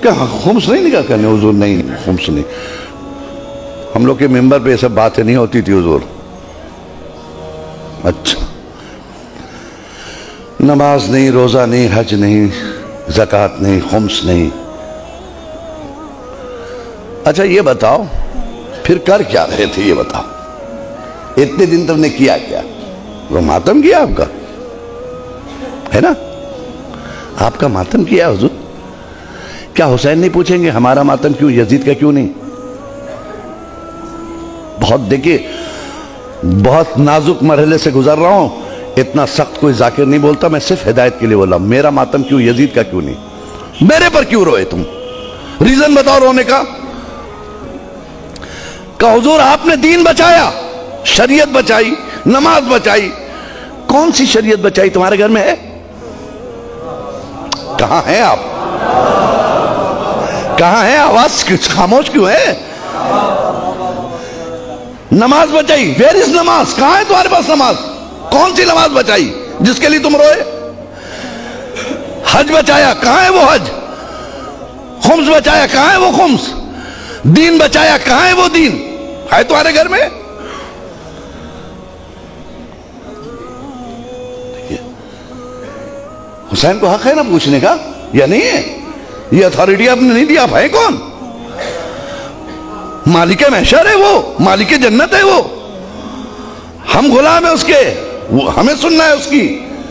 कहा खुम्स नहीं निकाह करने हुजूर? नहीं, खुम्स नहीं। हम लोग के मेंबर पे ये सब बातें नहीं होती थी हुजूर। अच्छा, नमाज नहीं, रोजा नहीं, हज नहीं, ज़कात नहीं, खुम्स नहीं। अच्छा ये बताओ फिर कर क्या रहे थे? ये बताओ, इतने दिन तुमने किया क्या? वो मातम किया आपका, है ना? आपका मातम किया हुजूर। क्या हुसैन नहीं पूछेंगे हमारा मातम क्यों, यजीद का क्यों नहीं? बहुत देखिए, बहुत नाजुक मरहले से गुजर रहा हूं, इतना सख्त कोई जाकिर नहीं बोलता, मैं सिर्फ हिदायत के लिए बोला। मेरा मातम क्यों, यजीद का क्यों नहीं? मेरे पर क्यों रोए तुम? रीजन बताओ रोने का। हुजूर आपने दीन बचाया, शरीयत बचाई, नमाज बचाई। कौन सी शरीयत बचाई तुम्हारे घर में है? कहां है आप? कहां है? आवाज खामोश क्यों है? नमाज बचाई, वेयर इज नमाज? कहां है तुम्हारे पास नमाज? कौन सी नमाज बचाई जिसके लिए तुम रोए? हज बचाया, कहां है वो हज? खुम्स बचाया, कहां है वो खुम्स? दीन बचाया, कहां है वो दीन? है तुम्हारे घर में? देखिए, हुसैन को हक है ना पूछने का, या नहीं है? ये अथॉरिटी आपने नहीं दी। आप है कौन? मालिक महशर है वो, मालिक जन्नत है वो। हम गुलाम है उसके, वो हमें सुनना है उसकी।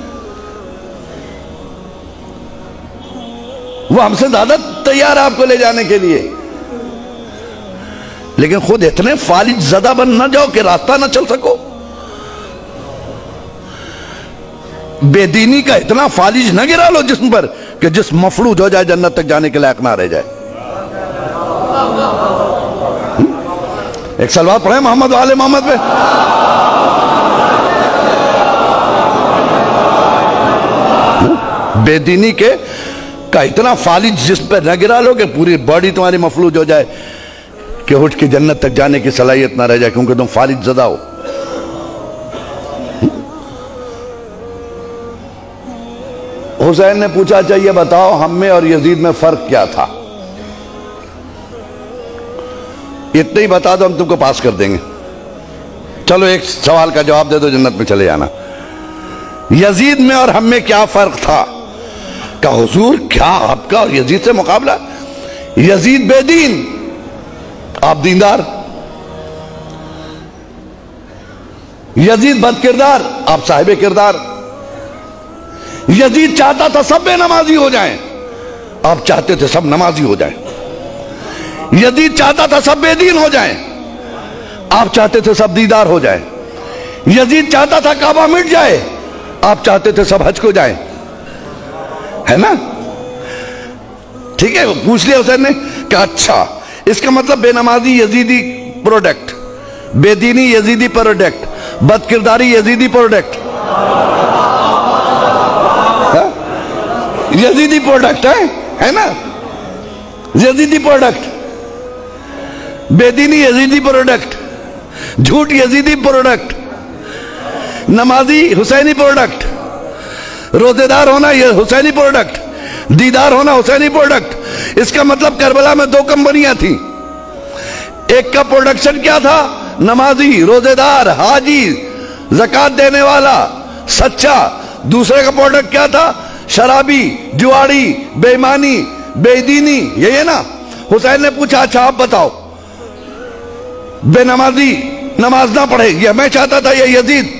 वो हमसे ज्यादा तैयार है आपको ले जाने के लिए, लेकिन खुद इतने फालिज ज़दा बन ना जाओ कि रास्ता ना चल सको। बेदीनी का इतना फालिज न गिरा लो जिस्म पर कि जिस्म मफलूज हो जाए, जन्नत तक जाने के लायक ना रह जाए। एक सलवात पढ़े मोहम्मद वाले मोहम्मद पे। बेदीनी के का इतना फालिज जिस्म पर न गिरा लो कि पूरी बॉडी तुम्हारी मफलूज हो जाए कि उठ के जन्नत तक जाने की सलाहियत ना रह जाए, क्योंकि तुम फालिज ज़दा हो। हुसैन ने पूछा, चाहिए बताओ हम में और यजीद में फर्क क्या था? इतने ही बता दो, हम तुमको पास कर देंगे। चलो एक सवाल का जवाब दे दो, जन्नत में चले जाना। यजीद में और हम में क्या फर्क था? क्या हुजूर, क्या आपका और यजीद से मुकाबला? यजीद बेदीन, आप दीनदार। यजीद बदकिरदार, आप साहिब किरदार। यजीद चाहता था सब बेनमाजी हो जाएं, आप चाहते थे सब नमाजी हो जाएं। यजीद चाहता था सब बेदीन हो जाएं, आप चाहते थे सब दीदार हो जाएं। यजीद चाहता था काबा मिट जाए, आप चाहते थे सब हज को जाएं। है ना? ठीक है, पूछ लिया हुसैन ने कि अच्छा, इसका मतलब बेनमाजी यजीदी प्रोडक्ट, बेदीनी यजीदी प्रोडक्ट, बदकिरदारी यजीदी प्रोडक्ट, यजीदी प्रोडक्ट है ना? यजीदी प्रोडक्ट, बेदीनी यजीदी प्रोडक्ट, झूठ यजीदी प्रोडक्ट, नमाजी हुसैनी प्रोडक्ट, रोजेदार होना ये हुसैनी प्रोडक्ट, दीदार होना हुसैनी प्रोडक्ट। इसका मतलब करबला में दो कंपनियां थी, एक का प्रोडक्शन क्या था? नमाजी, रोजेदार, हाजी, ज़कात देने वाला, सच्चा। दूसरे का प्रोडक्ट क्या था? शराबी, जुआड़ी, बेईमानी, बेदीनी। यही है ना? हुसैन ने पूछा, अच्छा आप बताओ, बेनमाजी नमाज ना पढ़े, यह मैं चाहता था, यह यजीद?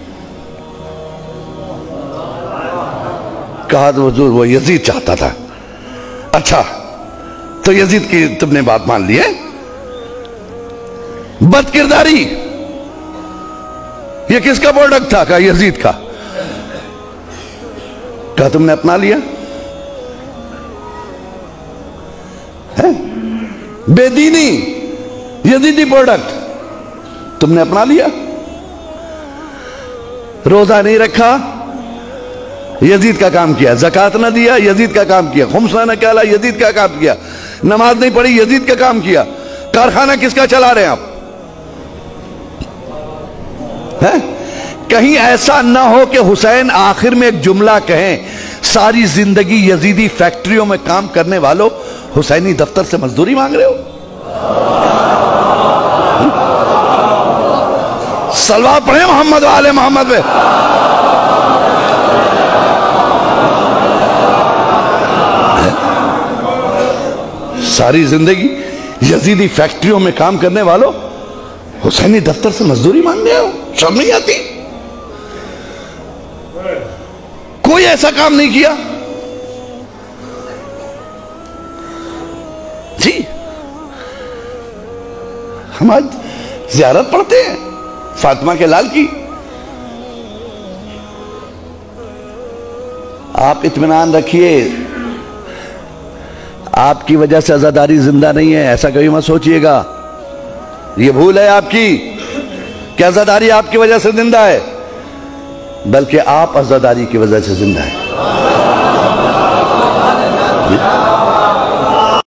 कहा तो हुजूर वो यजीद चाहता था। अच्छा, तो यजीद की तुमने बात मान ली है। बदकिरदारी ये किसका प्रोडक्ट था? का यजीद का। क्या तुमने अपना लिया है? बेदीनी यजीदी प्रोडक्ट तुमने अपना लिया। रोजा नहीं रखा, यजीद का काम किया। ज़कात ना दिया, यजीद का काम किया। खुम्स ना निकाला, यजीद का काम किया। नमाज नहीं पढ़ी, यजीद का काम किया। कारखाना किसका चला रहे हैं आप? है? कहीं ऐसा ना हो कि हुसैन आखिर में एक जुमला कहें, सारी जिंदगी यजीदी फैक्ट्रियों में काम करने वालों हुसैनी दफ्तर से मजदूरी मांग रहे हो। सलवार पढ़े मोहम्मद वाले मोहम्मद पे। सारी जिंदगी यजीदी फैक्ट्रियों में काम करने वालों हुसैनी दफ्तर से मजदूरी मांग रहे हो। शर्म नहीं आती? कोई ऐसा काम नहीं किया जी। हम आज ज़ियारत पढ़ते हैं फातिमा के लाल की। आप इत्मीनान रखिए, आपकी वजह से अज़ादारी जिंदा नहीं है, ऐसा कभी मत सोचिएगा। ये भूल है आपकी कि अज़ादारी आपकी वजह से जिंदा है, बल्कि आप अज़ादारी की वजह से जिंदा है।